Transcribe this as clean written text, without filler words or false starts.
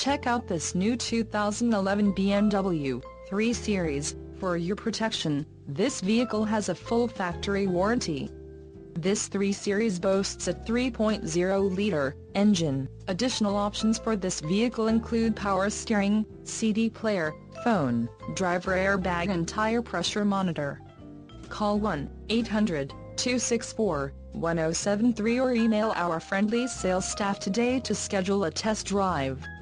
Check out this new 2011 BMW 3 Series. For your protection, this vehicle has a full factory warranty. This 3 Series boasts a 3.0-liter engine. Additional options for this vehicle include power steering, CD player, phone, driver airbag and tire pressure monitor. Call 1-800-264-1073 or email our friendly sales staff today to schedule a test drive.